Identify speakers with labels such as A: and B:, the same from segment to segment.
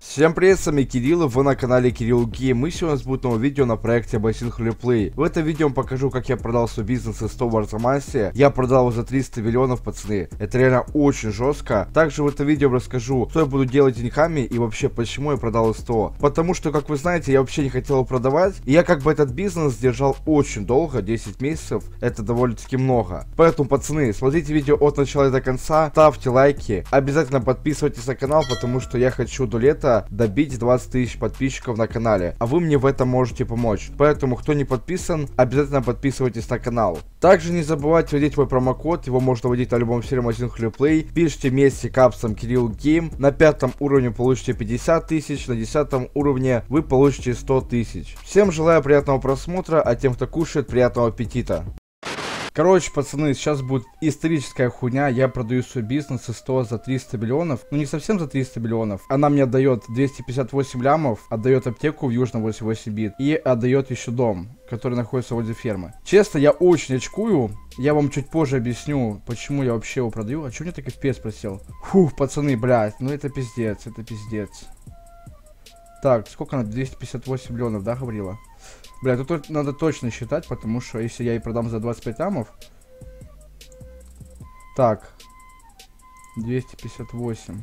A: Всем привет, с вами Кирилл, вы на канале Кирилл Гейм. И сегодня у нас будет новое видео на проекте Basing Replay. В этом видео я вам покажу, как я продал свой бизнес из 100 в Арзамасе. Я продал его за 300 миллионов, пацаны. Это реально очень жестко. Также в этом видео я расскажу, что я буду делать деньгами и вообще почему я продал из 100. Потому что, как вы знаете, я вообще не хотел его продавать. И я как бы этот бизнес держал очень долго, 10 месяцев. Это довольно-таки много. Поэтому, пацаны, смотрите видео от начала до конца, ставьте лайки. Обязательно подписывайтесь на канал, потому что я хочу до лета добить 20 тысяч подписчиков на канале, а вы мне в этом можете помочь. Поэтому, кто не подписан, обязательно подписывайтесь на канал. Также не забывайте вводить мой промокод, его можно вводить на любом сервере Basing Replay. Пишите вместе капсом Кирилл Гейм. На 5 уровне получите 50 тысяч, на 10 уровне вы получите 100 тысяч. Всем желаю приятного просмотра, а тем, кто кушает, приятного аппетита. Короче, пацаны, сейчас будет историческая хуйня. Я продаю свой бизнес из 100 за 300 миллионов. Ну, не совсем за 300 миллионов. Она мне отдает 258 лямов, отдает аптеку в Южном 88 бит и отдает еще дом, который находится возле фермы. Честно, я очень очкую. Я вам чуть позже объясню, почему я вообще его продаю. А чё мне так FPS просел? Фух, пацаны, блядь, ну это пиздец, это пиздец. Так, сколько она? 258 миллионов, да, говорила? Бля, тут надо точно считать, потому что если я и продам за 25 лямов... Так. 258.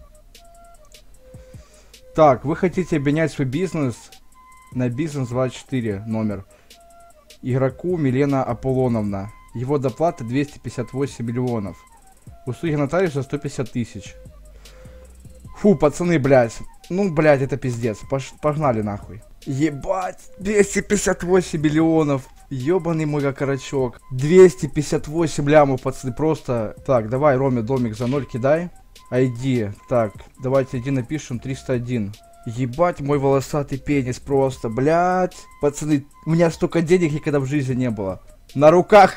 A: Так, вы хотите обменять свой бизнес на бизнес 24 номер. Игроку Милена Аполлоновна. Его доплата 258 миллионов. Услуги нотариуса 150 тысяч. Фу, пацаны, блядь. Ну, блядь, это пиздец. Погнали нахуй. Ебать, 258 миллионов. Ёбаный мой окорочок. 258 лямов, пацаны, просто... Так, давай, Роме, домик за 0 кидай. ID. Так, давайте ID напишем 301. Ебать, мой волосатый пенис просто, блядь. Пацаны, у меня столько денег никогда в жизни не было. На руках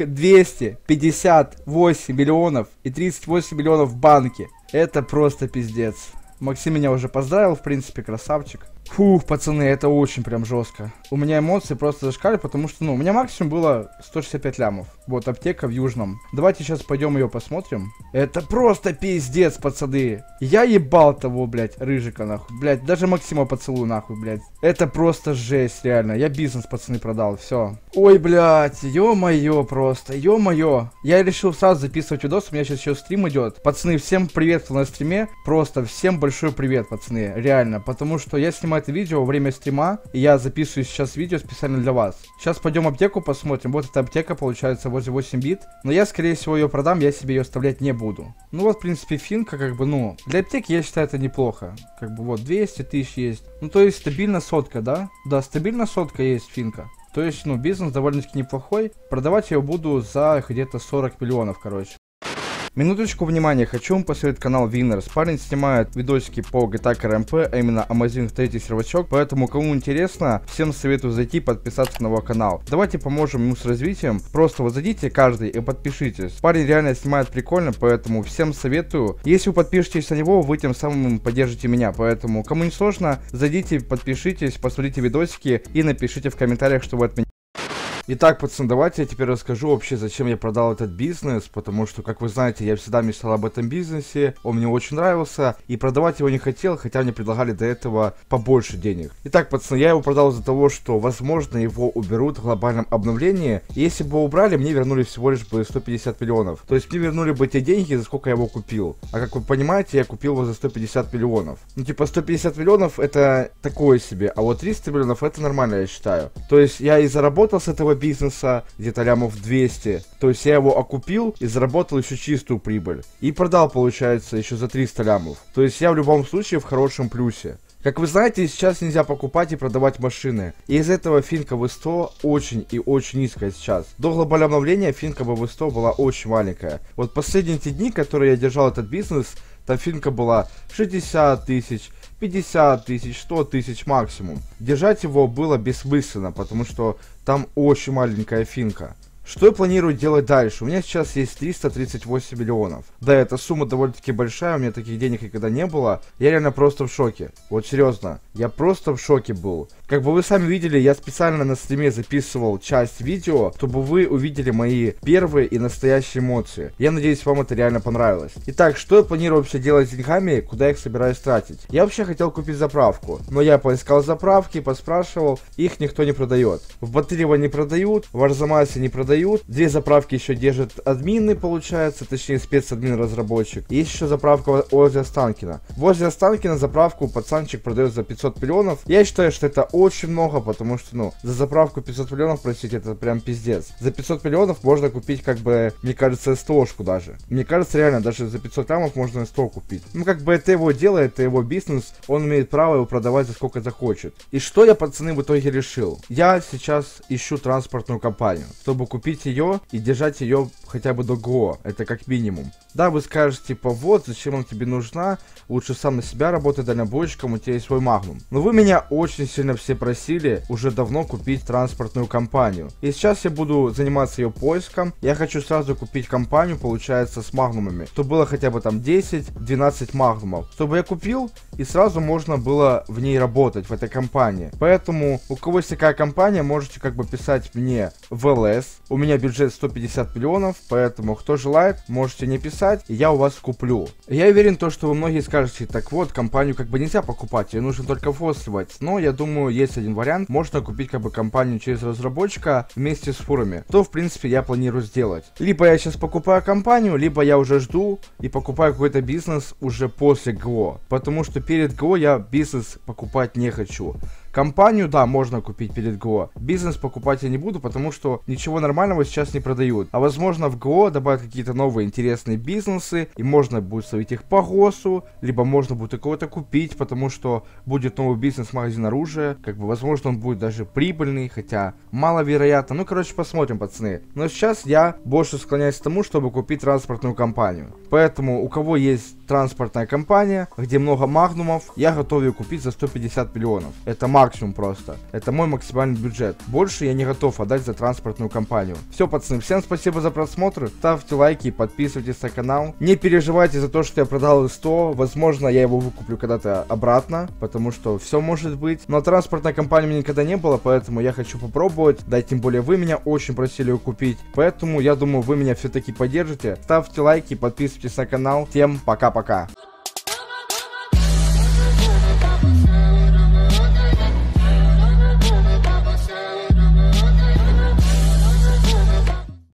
A: 258 миллионов и 38 миллионов в банке. Это просто пиздец. Максим меня уже поздравил, в принципе, красавчик. Фух, пацаны, это очень прям жестко. У меня эмоции просто зашкали, потому что, ну, у меня максимум было 165 лямов. Вот, аптека в Южном. Давайте сейчас пойдем ее посмотрим. Это просто пиздец, пацаны. Я ебал того, блядь, рыжика, нахуй. Блядь, даже Максима поцелую, нахуй, блядь. Это просто жесть, реально. Я бизнес, пацаны, продал, все. Ой, блядь, ё-моё просто, ё-моё. Я решил сразу записывать видос, у меня сейчас еще стрим идет. Пацаны, всем привет, кто на стриме. Просто всем большой привет, пацаны, реально. Потому что я снимаю это видео во время стрима, и я записываю сейчас видео специально для вас. Сейчас пойдем аптеку посмотрим. Вот эта аптека получается возле 8 бит, но я скорее всего ее продам, я себе ее оставлять не буду. Ну вот, в принципе, финка, как бы, ну, для аптеки я считаю это неплохо. Как бы вот 200 тысяч есть. Ну то есть стабильно сотка, да? Да, стабильно сотка есть финка. То есть, ну, бизнес довольно-таки неплохой. Продавать я его буду за где-то 40 миллионов, короче. Минуточку внимания, хочу вам посоветовать канал Winners. Парень снимает видосики по GTA RMP, а именно Amazing 3 сервачок, поэтому кому интересно, всем советую зайти и подписаться на его канал. Давайте поможем ему с развитием, просто вот зайдите каждый и подпишитесь. Парень реально снимает прикольно, поэтому всем советую. Если вы подпишетесь на него, вы тем самым поддержите меня, поэтому кому не сложно, зайдите, подпишитесь, посмотрите видосики и напишите в комментариях, что вы от меня. Итак, пацаны, давайте я теперь расскажу вообще, зачем я продал этот бизнес, потому что, как вы знаете, я всегда мечтал об этом бизнесе, он мне очень нравился, и продавать его не хотел, хотя мне предлагали до этого побольше денег. Итак, пацаны, я его продал из-за того, что, возможно, его уберут в глобальном обновлении, и если бы его убрали, мне вернули всего лишь бы 150 миллионов. То есть мне вернули бы те деньги, за сколько я его купил. А как вы понимаете, я купил его за 150 миллионов. Ну, типа, 150 миллионов это такое себе, а вот 300 миллионов это нормально, я считаю. То есть я и заработал с этого бизнеса где-то лямов 200. То есть я его окупил и заработал еще чистую прибыль. И продал, получается, еще за 300 лямов. То есть я в любом случае в хорошем плюсе. Как вы знаете, сейчас нельзя покупать и продавать машины. И из-за этого финка в 100 очень и очень низкая сейчас. До глобального обновления финка в 100 была очень маленькая. Вот последние эти дни, которые я держал этот бизнес, там финка была 60 тысяч, 50 тысяч, 100 тысяч максимум. Держать его было бессмысленно, потому что там очень маленькая финка. Что я планирую делать дальше? У меня сейчас есть 338 миллионов. Да, эта сумма довольно-таки большая, у меня таких денег никогда не было. Я реально просто в шоке. Вот серьезно, я просто в шоке был. Как бы вы сами видели, я специально на стриме записывал часть видео, чтобы вы увидели мои первые и настоящие эмоции. Я надеюсь, вам это реально понравилось. Итак, что я планирую вообще делать с деньгами, куда я их собираюсь тратить? Я вообще хотел купить заправку, но я поискал заправки, поспрашивал, их никто не продает. В Батырево не продают, в Арзамасе не продают. 2 заправки еще держат админы, получается, точнее спецадмин-разработчик. Есть еще заправка возле Останкино. Возле Останкино заправку пацанчик продает за 500 миллионов. Я считаю, что это очень много, потому что, ну, за заправку 500 миллионов, простите, это прям пиздец. За 500 миллионов можно купить, как бы, мне кажется, СТОшку даже. Мне кажется, реально, даже за 500 лямов можно СТО купить. Ну, как бы, это его дело, это его бизнес, он имеет право его продавать за сколько захочет. И что я, пацаны, в итоге решил? Я сейчас ищу транспортную компанию, чтобы купить ее и держать ее хотя бы до ГО, это как минимум. Да, вы скажете, типа, вот, зачем она тебе нужна, лучше сам на себя работай дальнобойщиком, у тебя есть свой Магнум. Но вы меня очень сильно все просили уже давно купить транспортную компанию. И сейчас я буду заниматься ее поиском. Я хочу сразу купить компанию, получается, с Магнумами, чтобы было хотя бы там 10-12 Магнумов. Чтобы я купил, и сразу можно было в ней работать, в этой компании. Поэтому, у кого есть такая компания, можете как бы писать мне в ЛС. У меня бюджет 150 миллионов, поэтому, кто желает, можете мне писать, и я у вас куплю. Я уверен, что вы многие скажете, так вот, компанию как бы нельзя покупать, ее нужно только ввозливать. Но я думаю, есть один вариант, можно купить как бы компанию через разработчика вместе с фурами. То, в принципе, я планирую сделать. Либо я сейчас покупаю компанию, либо я уже жду и покупаю какой-то бизнес уже после ГО. Потому что перед ГО я бизнес покупать не хочу. Компанию, да, можно купить перед ГО. Бизнес покупать я не буду, потому что ничего нормального сейчас не продают. А возможно в ГО добавят какие-то новые интересные бизнесы, и можно будет ставить их по ГОСу, либо можно будет кого-то купить, потому что будет новый бизнес-магазин оружия. Как бы, возможно, он будет даже прибыльный, хотя маловероятно. Ну, короче, посмотрим, пацаны. Но сейчас я больше склоняюсь к тому, чтобы купить транспортную компанию. Поэтому, у кого есть транспортная компания, где много магнумов, я готов ее купить за 150 миллионов. Это максимум просто. Это мой максимальный бюджет. Больше я не готов отдать за транспортную компанию. Все, пацаны, всем спасибо за просмотр. Ставьте лайки и подписывайтесь на канал. Не переживайте за то, что я продал 100. Возможно, я его выкуплю когда-то обратно, потому что все может быть. Но транспортной компании у меня никогда не было, поэтому я хочу попробовать. Да, тем более вы меня очень просили ее купить. Поэтому я думаю, вы меня все-таки поддержите. Ставьте лайки, подписывайтесь на канал. Всем пока-пока.